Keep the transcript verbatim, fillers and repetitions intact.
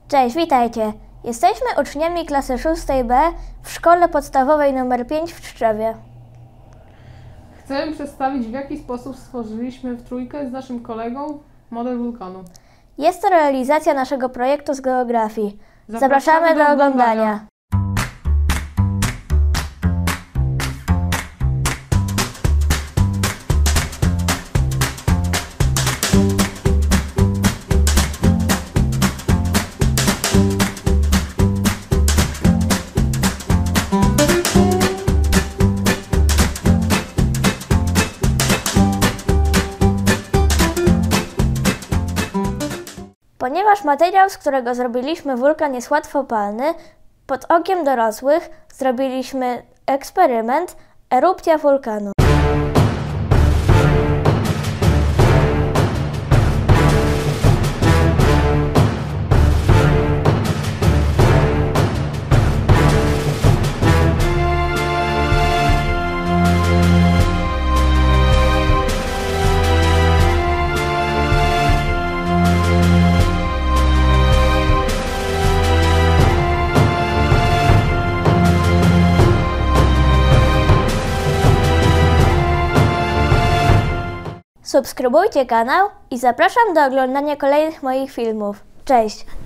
Cześć, witajcie! Jesteśmy uczniami klasy szóstej B w szkole podstawowej numer pięć w Tczewie. Chcemy przedstawić, w jaki sposób stworzyliśmy w trójkę z naszym kolegą model wulkanu. Jest to realizacja naszego projektu z geografii. Zapraszamy Zapraszamy do do oglądania. oglądania. Ponieważ materiał, z którego zrobiliśmy wulkan, jest łatwopalny, pod okiem dorosłych zrobiliśmy eksperyment erupcja wulkanu. Subskrybujcie kanał i zapraszam do oglądania kolejnych moich filmów. Cześć!